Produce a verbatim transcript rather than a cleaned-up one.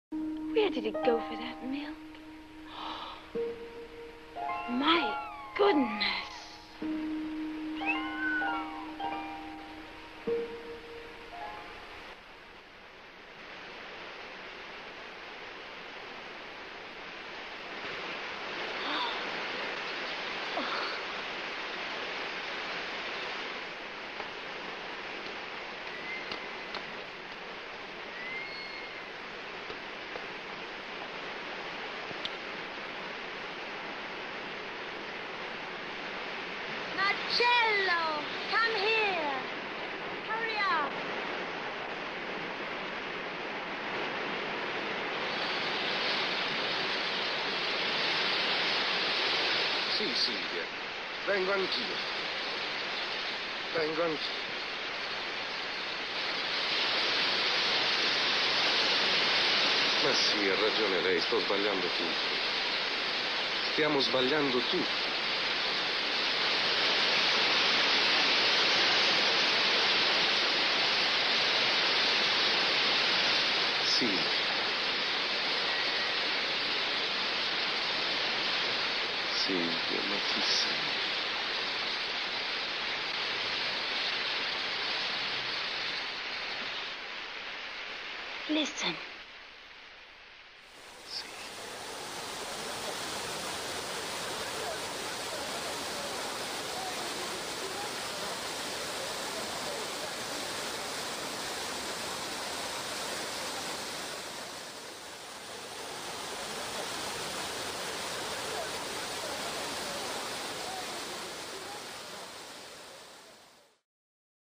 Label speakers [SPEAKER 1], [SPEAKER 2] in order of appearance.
[SPEAKER 1] Where did it go for that milk? My goodness.
[SPEAKER 2] Marcello, come here. Hurry up.
[SPEAKER 3] Sì, Sylvia, vengo anch'io. Vengo anch'io. Ma sì, ha ragione lei, sto sbagliando tutto. Stiamo sbagliando tutto. Sylvia. Sylvia, ma chi sei?
[SPEAKER 1] Listen.